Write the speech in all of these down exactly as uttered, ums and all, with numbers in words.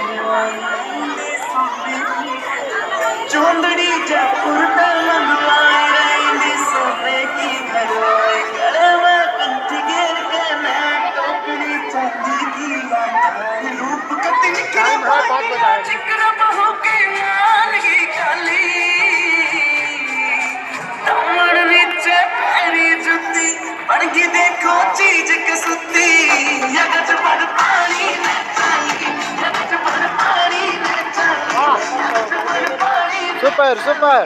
चोंदड़ी जयपुर मंगवाई रही सोने की घरवाई गले में कंठी घेर के मैं टोकरी चांदी की रूप कतनी चिकरा बहू के मान की खाली तमड़ विच पैरी जुती बन की देखो चीज कसुती यगच बड़ पानी में चाली यगच बड़ पानी में चाली यगच बड़ पानी सुपर सुपर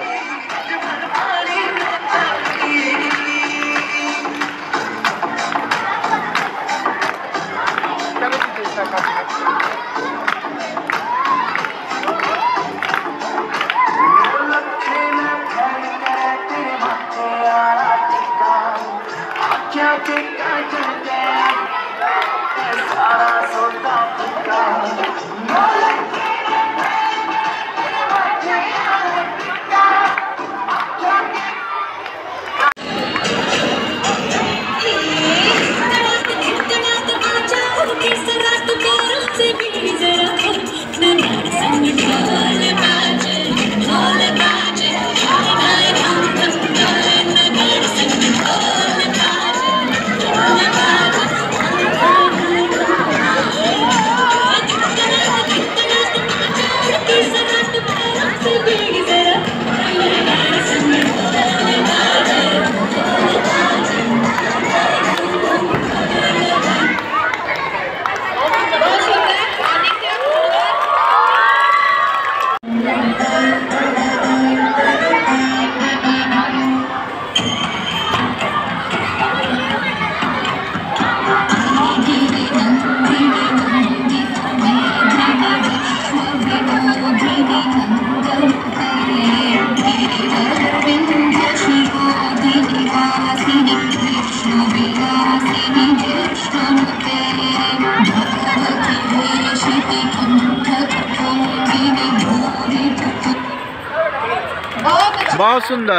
बहुत सुंदर।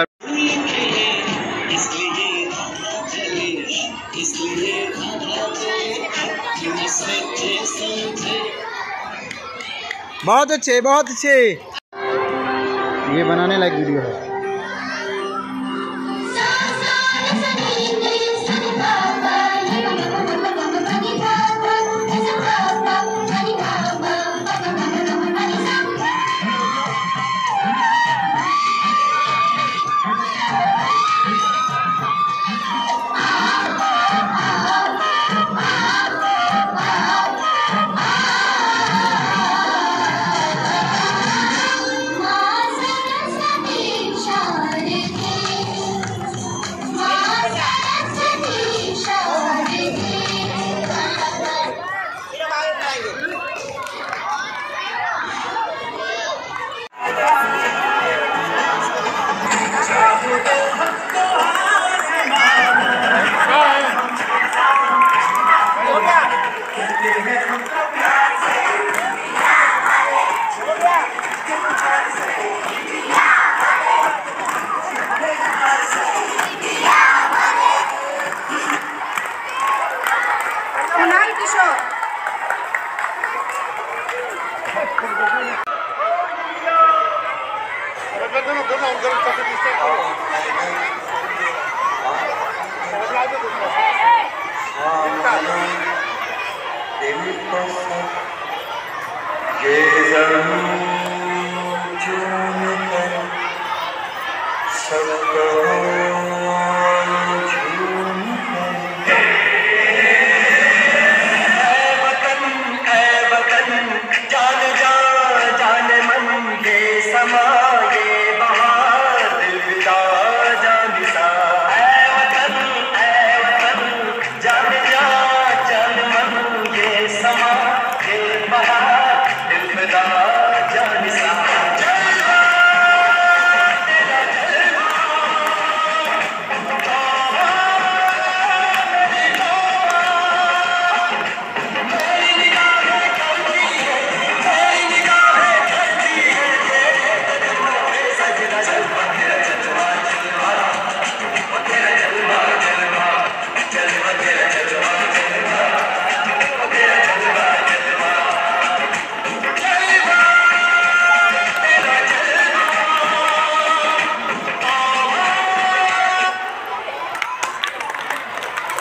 बहुत अच्छे बहुत अच्छे। ये बनाने लायक वीडियो है।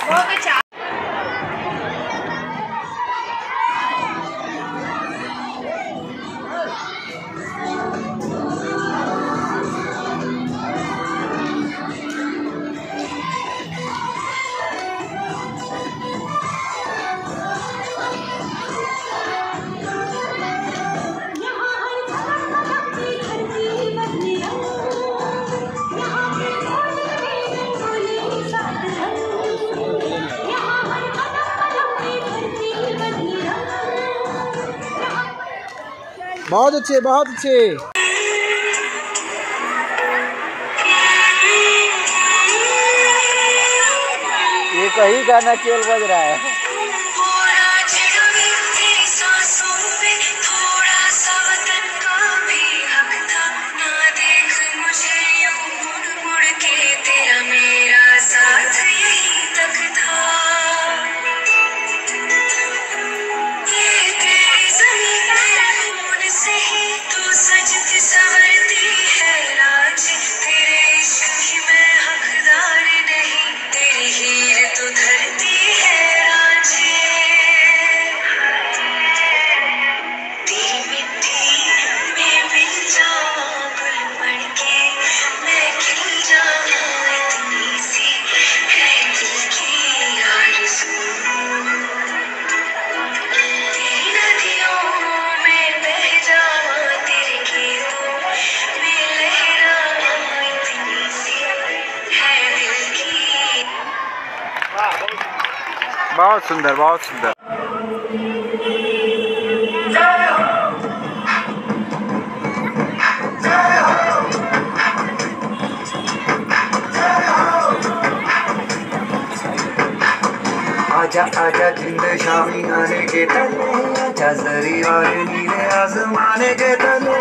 बहुत अच्छे, बहुत अच्छे। ये कहीं गाना केवल बज रहा है। बहुत सुंदर, बहुत सुंदर। आजा आजा जिंद शामी आने के तले, आजा जरी वाले नीले आसमाने के तले।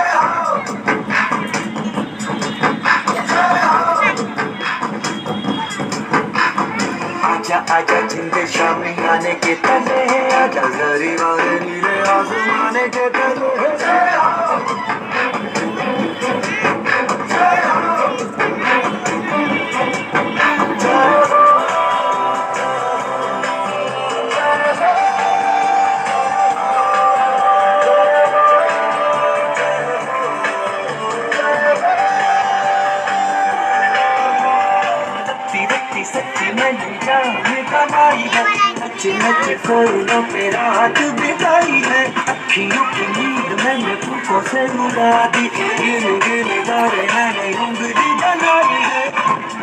आजा आजा जिंद शामी आने के तले, आजा जरी वाले नीले आसमाने के तले। सच्ची मैंने जान कमाई है, नच्चे नच्चे फूलों पे रात बिताई है। अखियों की नींद मैंने फूकों से उड़ा दी, गिन गिन गारे मैंने उंगली बनाई है।